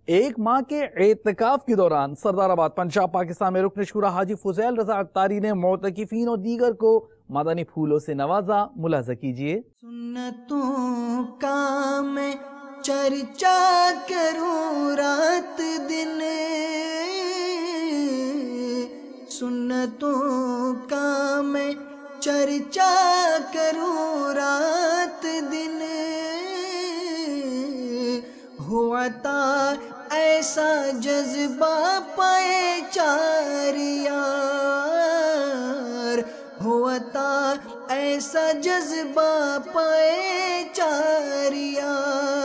एक माह के एतकाफ के दौरान सरदाराबाद पंजाब पाकिस्तान में रुकन शुरा हाजी फुजैल रजा अख्तारी ने मोतकिफीन और दीगर को मदनी फूलों से नवाजा। मुलाजा कीजिए। सुन्नतों का मैं चर्चा करूं रात दिन, सुन्नतों का मैं चर्चा करूं रात दिन, हुआ था ऐसा जज्बा पाए चार यार, हुआ था ऐसा जज्बा पाए चार यार।